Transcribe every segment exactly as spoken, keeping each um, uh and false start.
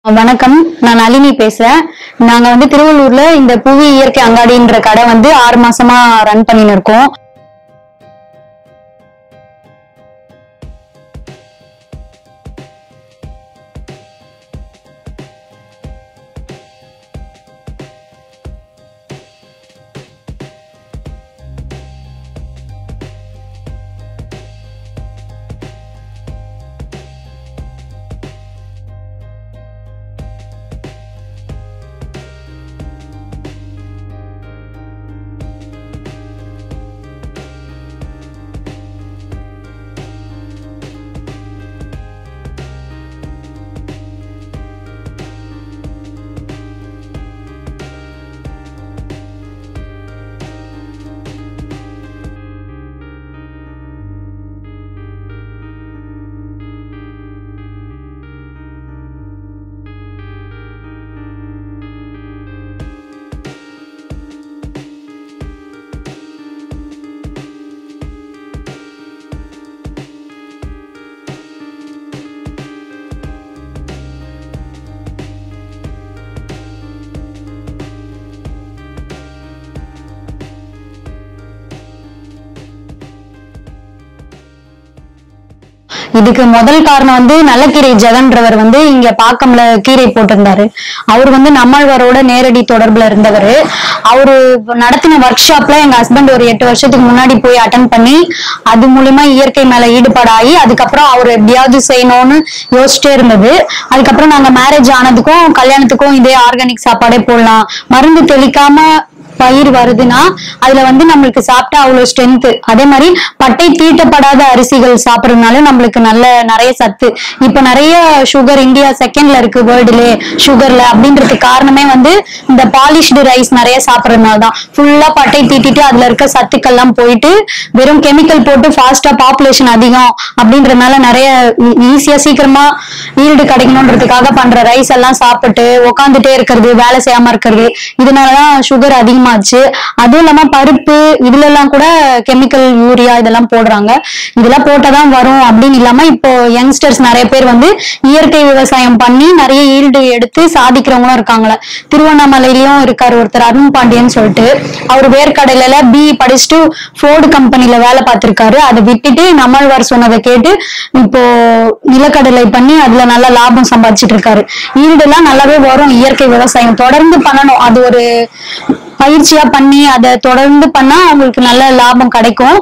வணக்கம், நான் நளினி பேசுறேன். நாங்க வந்து திருவள்ளூர்ல இந்த புவி இயற்கை அங்காடின்ற கடை வந்து ஆறு மாசமா ரன் பண்ணின்னு இருக்கோம். இதுக்கு முதல் காரணம் வந்து நல்லக்கீரை ஜெகன்றவர் வந்து இங்க பாக்கம்ல கீரை போட்டிருந்தாரு. அவர் வந்து நம்மாழ்வாரோட நேரடி தொடர்புல இருந்தவர். அவரு நடத்தின ஒர்க் ஷாப்ல எங்க ஹஸ்பண்ட் ஒரு எட்டு வருஷத்துக்கு முன்னாடி போய் அட்டன் பண்ணி அது மூலியமா இயற்கை மேல ஈடுபாடாகி அதுக்கப்புறம் அவர் எப்படியாவது செய்யணும்னு யோசிச்சுட்டே இருந்தது. அதுக்கப்புறம் நாங்க மேரேஜ் ஆனதுக்கும் கல்யாணத்துக்கும் இதே ஆர்கானிக் சாப்பாடே போடலாம், மருந்து தெளிக்காம பயிர் வருதுன்னா அதுல வந்து நம்மளுக்கு சாப்பிட்டா அவ்வளவு ஸ்ட்ரென்த். அதே மாதிரி பட்டை தீட்டப்படாத அரிசிகள் சாப்பிடறதுனால நம்மளுக்கு நல்ல நிறைய சத்து. இப்ப நிறைய சுகர் இந்தியா செகண்ட்ல இருக்கு வேர்ல்டுலே சுகர்ல அப்படின்றதுக்கு காரணமே வந்து இந்த பாலிஷ்டு ரைஸ் நிறைய சாப்பிடறதுனாலதான். ஃபுல்லா பட்டை தீட்டிட்டு அதுல இருக்க சத்துக்கள் எல்லாம் போயிட்டு வெறும் கெமிக்கல் போட்டு ஃபாஸ்டா பாப்புலேஷன் அதிகம் அப்படின்றதுனால நிறைய ஈஸியா சீக்கிரமா ஈல்டு கிடைக்கணும்ன்றதுக்காக பண்ற ரைஸ் எல்லாம் சாப்பிட்டு உக்காந்துட்டே இருக்கிறது, வேலை செய்யாம இருக்கிறது, இதனாலதான் சுகர் அதிகமா ஆச்சு. அதுவும் இல்லாம பருப்பு இதுல எல்லாம் கூட கெமிக்கல் யூரியா இதெல்லாம் போடுறாங்க. இதெல்லாம் போட்டதான் வரும் அப்படின்னு இல்லாம இப்போ யங்ஸ்டர்ஸ் நிறைய பேர் வந்து இயற்கை விவசாயம் பண்ணி நிறைய ஈல்டு எடுத்து சாதிக்கிறவங்களும் இருக்காங்களே. திருவண்ணாமலையிலயும் இருக்காரு ஒருத்தர் அருண் பாண்டியன்னு சொல்லிட்டு. அவர் வேர்க்கடையில பி படிச்சுட்டு ஃபோர்டு கம்பெனில வேலை பார்த்திருக்காரு. அதை விட்டுட்டு நம்மாழ்வார் சொன்னதை கேட்டு இப்போ நிலக்கடலை பண்ணி அதுல நல்ல லாபம் சம்பாதிச்சிட்டு இருக்காரு. ஈல்டு எல்லாம் நல்லாவே வரும். இயற்கை விவசாயம் தொடர்ந்து பண்ணணும். அது ஒரு பயிற்சியா பண்ணி அதை தொடர்ந்து பண்ணா அவங்களுக்கு நல்ல லாபம் கிடைக்கும்.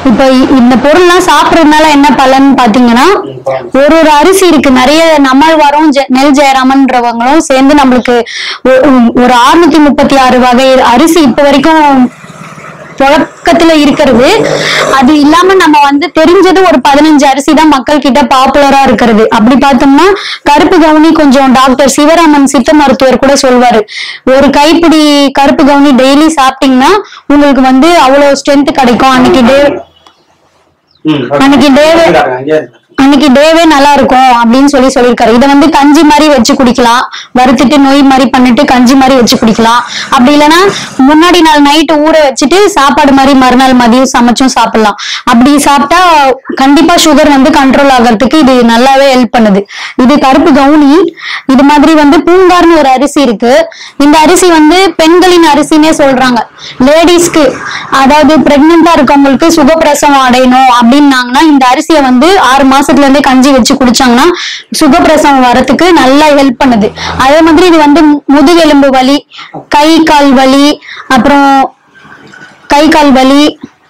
இப்ப இந்த பொருள்லாம் சாப்பிடறதுனால என்ன பலன் பாத்தீங்கன்னா, ஒரு ஒரு அரிசி இருக்கு, நிறைய நம்மாழ்வாரும் நெல் ஜெயராமன்றவங்களும் சேர்ந்து நம்மளுக்கு ஒரு அறுநூத்தி முப்பத்தி ஆறு வகை அரிசி இப்ப வரைக்கும் புழக்கத்துல இருக்கிறது. அது இல்லாம நம்ம வந்து தெரிஞ்சது ஒரு பதினஞ்சு அரிசி தான் மக்கள் கிட்ட பாப்புலரா இருக்கிறது. அப்படி பார்த்தோம்னா கருப்பு கவுனி கொஞ்சம் டாக்டர் சிவராமன் சித்த மருத்துவர் கூட சொல்வாரு, ஒரு கைப்பிடி கருப்பு கவுனி டெய்லி சாப்பிட்டீங்கன்னா உங்களுக்கு வந்து அவ்வளவு ஸ்ட்ரென்த் கிடைக்கும், அன்னைக்கு டே அன்னைக்கு டேவே அன்னைக்கு டேவே நல்லா இருக்கும் அப்படின்னு சொல்லி சொல்லியிருக்காரு. இதை வந்து கஞ்சி மாதிரி வச்சு குடிக்கலாம், வறுத்துட்டு நொய் மாதிரி பண்ணிட்டு கஞ்சி மாதிரி வச்சு குடிக்கலாம். அப்படி இல்லைன்னா முன்னாடி நாள் நைட்டு ஊற வச்சுட்டு சாப்பாடு மாதிரி மறுநாள் மதியம் சமைச்சும் சாப்பிடலாம். அப்படி சாப்பிட்டா கண்டிப்பா சுகர் வந்து கண்ட்ரோல் ஆகிறதுக்கு இது நல்லாவே ஹெல்ப் பண்ணுது. இது கருப்பு கவுனி. இது மாதிரி வந்து பூங்கார்னு ஒரு அரிசி இருக்கு. இந்த அரிசி வந்து பெண்களின் அரிசினே சொல்றாங்க. லேடிஸ்க்கு, அதாவது பிரெக்னெண்டா இருக்கவங்களுக்கு சுகப்பிரசவம் அடையணும் அப்படின்னாங்கன்னா இந்த அரிசியை வந்து ஆறு மாசம் மாசத்துல இருந்தே கஞ்சி வச்சு குடிச்சாங்கன்னா சுகப்பிரசவம் வரத்துக்கு நல்லா ஹெல்ப் பண்ணுது. அதே மாதிரி இது வந்து முதுகெலும்பு வலி, கை கால் வலி, அப்புறம் கை கால் வலி,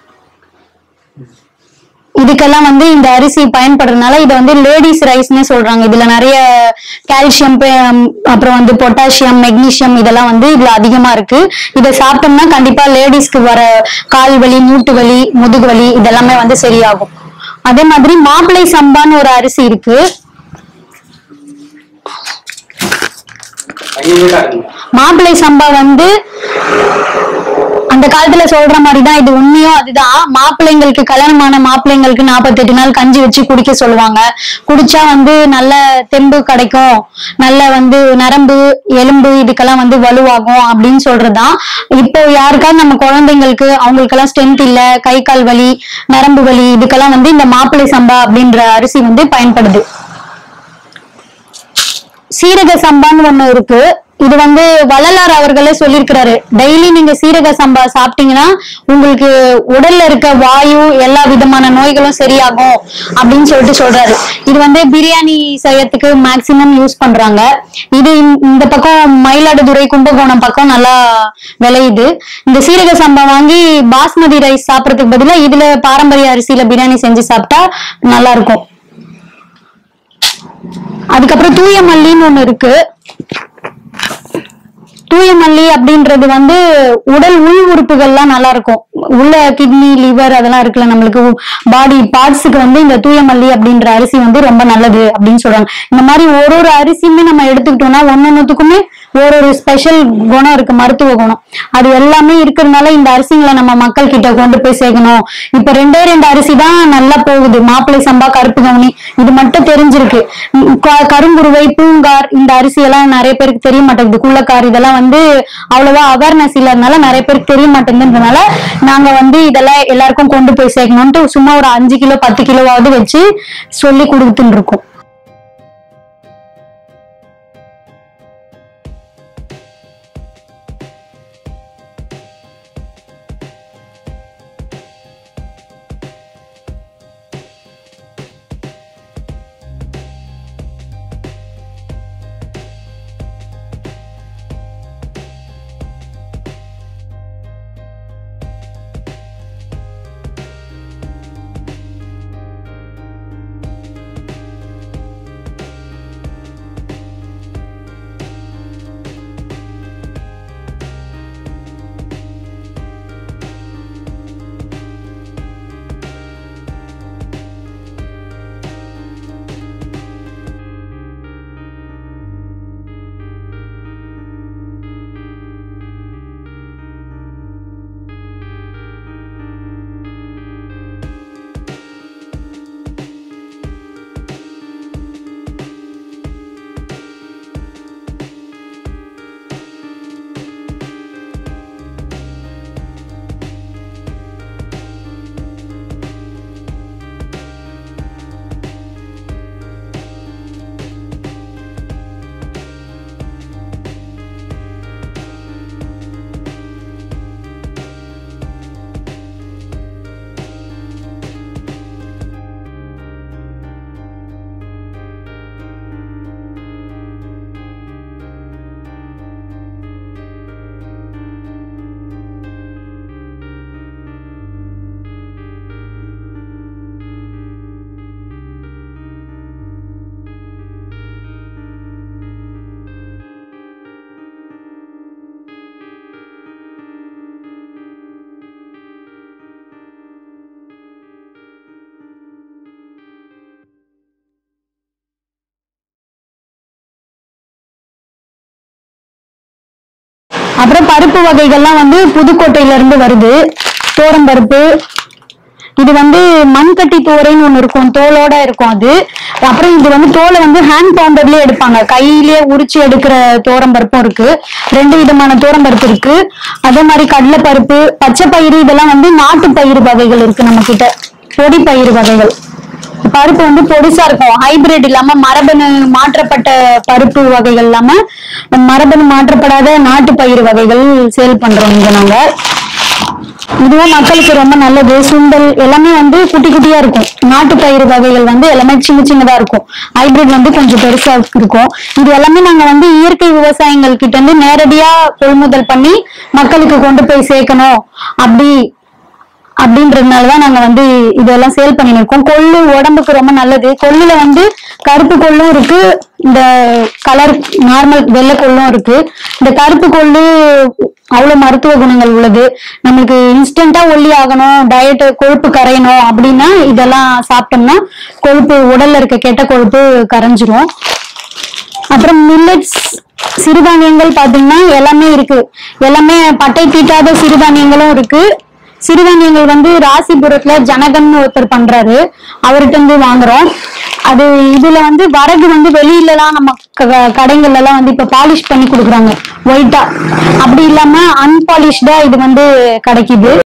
இதுக்கெல்லாம் வந்து இந்த அரிசி பயன்படுறதுனால இதை வந்து லேடிஸ் ரைஸ்ன்னு சொல்றாங்க. இதுல நிறைய கால்சியம், அப்புறம் வந்து பொட்டாசியம், மெக்னீசியம் இதெல்லாம் வந்து இதுல அதிகமா இருக்கு. இதை சாப்பிட்டோம்னா கண்டிப்பா லேடிஸ்க்கு வர கால் வலி, மூட்டு வலி, முதுகு வலி இதெல்லாமே வந்து சரியாகும். அதே மாதிரி மாப்பிளை சம்பான்னு ஒரு அரிசி இருக்கு. மாப்பிளை சம்பா வந்து அந்த காலத்துல சொல்ற மாதிரிதான், இது உண்மையும் அதுதான். மாப்பிள்ளைங்களுக்கு, கல்யாணமான மாப்பிள்ளைங்களுக்கு நாற்பத்தி எட்டு நாள் கஞ்சி வச்சு குடிக்க சொல்லுவாங்க. குடிச்சா வந்து நல்ல தெம்பு கிடைக்கும், நல்ல வந்து நரம்பு எலும்பு இதுக்கெல்லாம் வந்து வலுவாகும் அப்படின்னு சொல்றதுதான். இப்போ யாருக்காவது நம்ம குழந்தைங்களுக்கு அவங்களுக்கெல்லாம் ஸ்ட்ரென்த் இல்ல, கை கால் வலி, நரம்பு வலி இதுக்கெல்லாம் வந்து இந்த மாப்பிளை சம்பா அப்படின்ற அரிசி வந்து பயன்படுது. சீரக சம்பான்னு ஒண்ணு இருக்கு. இது வந்து வள்ளலார் அவர்களே சொல்லியிருக்கிறாரு, டெய்லி நீங்க சீரக சம்பா சாப்பிட்டீங்கன்னா உங்களுக்கு உடல்ல இருக்க வாயு எல்லா விதமான நோய்களும் சரியாகும் அப்படின்னு சொல்லிட்டு சொல்றாரு. இது வந்து பிரியாணி செய்யறதுக்கு மேக்சிமம் யூஸ் பண்றாங்க. இது இந்த பக்கம் மயிலாடுதுறை, கும்பகோணம் பக்கம் நல்லா விளையுது. இந்த சீரக சம்பா வாங்கி பாஸ்மதி ரைஸ் சாப்பிடறதுக்கு பதிலா இதுல பாரம்பரிய அரிசியில பிரியாணி செஞ்சு சாப்பிட்டா நல்லா இருக்கும். அதுக்கப்புறம் தூய மல்லின்னு ஒண்ணு இருக்கு. தூய மல்லி அப்படின்றது வந்து உடல் உள் உறுப்புகள்லாம் நல்லா இருக்கும். உள்ள கிட்னி, லிவர் அதெல்லாம் இருக்குல்ல, நம்மளுக்கு பாடி பார்ட்ஸுக்கு வந்து இந்த தூய மல்லி அப்படின்ற அரிசி வந்து ரொம்ப நல்லது அப்படின்னு சொல்றாங்க. இந்த மாதிரி ஒரு ஒரு அரிசியுமே நம்ம எடுத்துக்கிட்டோம்னா ஒன்னொன்னுத்துக்குமே ஒரு ஒரு ஸ்பெஷல் குணம் இருக்கு, மருத்துவ குணம். அது எல்லாமே இருக்கிறதுனால இந்த அரிசிங்களை நம்ம மக்கள் கிட்ட கொண்டு போய் சேர்க்கணும். இப்ப ரெண்டே ரெண்டு அரிசி தான் நல்லா போகுது, மாப்பிளை சம்பா, கருப்பு கவுனி இது மட்டும் தெரிஞ்சிருக்கு. கருங்குருவை, பூங்கார் இந்த அரிசி எல்லாம் நிறைய பேருக்கு தெரிய மாட்டேங்குது. குள்ளக்கார் இதெல்லாம் வந்து அவ்வளவா அவேர்னஸ் இல்லைனால நிறைய பேருக்கு தெரிய மாட்டேங்குதுன்றதுனால நாங்க வந்து இதெல்லாம் எல்லாருக்கும் கொண்டு போய் சேர்க்கணும்ட்டு சும்மா ஒரு அஞ்சு கிலோ பத்து கிலோவாவது வச்சு சொல்லி கொடுத்துட்டு இருக்கோம். அப்புறம் பருப்பு வகைகள்லாம் வந்து புதுக்கோட்டையில இருந்து வருது. தோரம் பருப்பு, இது வந்து மண்கட்டி தோரைன்னு ஒண்ணு இருக்கும், தோலோட இருக்கும் அது. அப்புறம் இது வந்து தோலை வந்து ஹேண்ட் பவுண்டர்லயே எடுப்பாங்க, கையிலேயே உரிச்சு எடுக்கிற தோரம் பருப்பும் இருக்கு. ரெண்டு விதமான தோரம் பருப்பு இருக்கு. அதே மாதிரி கடலை பருப்பு, பச்சை பயிறு, இதெல்லாம் வந்து நாட்டு பயிறு வகைகள் இருக்கு நம்ம கிட்ட. பொடி பயிறு வகைகள், பருப்பு வந்து பொடிசா இருக்கும், ஹைபிரிட் இல்லாம மரபணு மாற்றப்பட்ட பருப்பு வகைகள் இல்லாம மரபணு மாற்றப்படாத நாட்டு பயிர் வகைகள் சேல் பண்றோம் இங்க நாங்க. இதுவும் மக்களுக்கு ரொம்ப நல்லது. சுண்டல் எல்லாமே வந்து குட்டி குட்டியா இருக்கும். நாட்டு பயிர் வகைகள் வந்து எல்லாமே சின்ன சின்னதா இருக்கும், ஹைபிரிட் வந்து கொஞ்சம் பெருசா இருக்கும். இது எல்லாமே நாங்க வந்து இயற்கை விவசாயிகள் கிட்ட இருந்து நேரடியா கொள்முதல் பண்ணி மக்களுக்கு கொண்டு போய் சேர்க்கணும் அப்படி அப்படின்றதுனாலதான் நாங்க வந்து இதெல்லாம் சேல் பண்ணி இருக்கோம். கொள்ளு உடம்புக்கு ரொம்ப நல்லது. கொள்ளுல வந்து கருப்பு கொள்ளும் இருக்கு, இந்த கலர் நார்மல் வெள்ளை கொள்ளும் இருக்கு. இந்த கருப்பு கொள்ளு அவ்வளவு மருத்துவ குணங்கள் உள்ளது. நம்மளுக்கு இன்ஸ்டன்டா ஒல்லி ஆகணும், டயட் கொழுப்பு கரையணும் அப்படின்னா இதெல்லாம் சாப்பிட்டோம்னா கொழுப்பு, உடல்ல இருக்க கெட்ட கொழுப்பு கரைஞ்சிரும். அப்புறம் மில்லட்ஸ் சிறுதானியங்கள் பாத்தீங்கன்னா எல்லாமே இருக்கு. எல்லாமே பட்டை தீட்டாத சிறுதானியங்களும் இருக்கு. சிறுதானியங்கள் வந்து ராசிபுரத்துல ஜனகன் ஒருத்தர் பண்றாரு, அவர்கிட்ட இருந்து வாங்குறோம். அது இதுல வந்து வரகு வந்து வெளியில எல்லாம் நம்ம கடைகள்ல எல்லாம் வந்து இப்ப பாலிஷ் பண்ணி கொடுக்குறாங்க ஒயிட்டா, அப்படி இல்லாம அன்பாலிஷ்டா இது வந்து கிடைக்குது.